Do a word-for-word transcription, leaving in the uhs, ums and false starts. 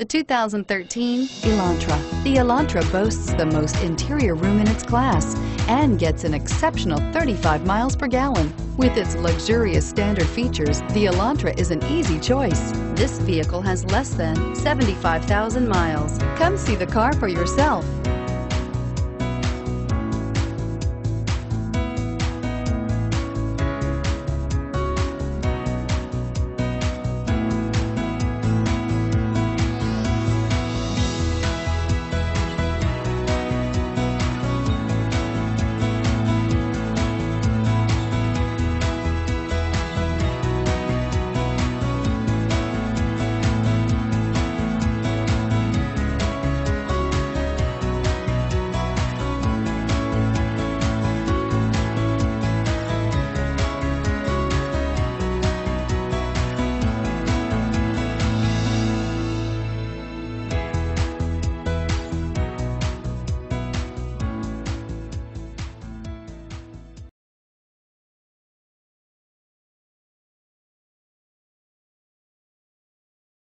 The two thousand thirteen Elantra. The Elantra boasts the most interior room in its class and gets an exceptional thirty-five miles per gallon. With its luxurious standard features, the Elantra is an easy choice. This vehicle has less than seventy-five thousand miles. Come see the car for yourself.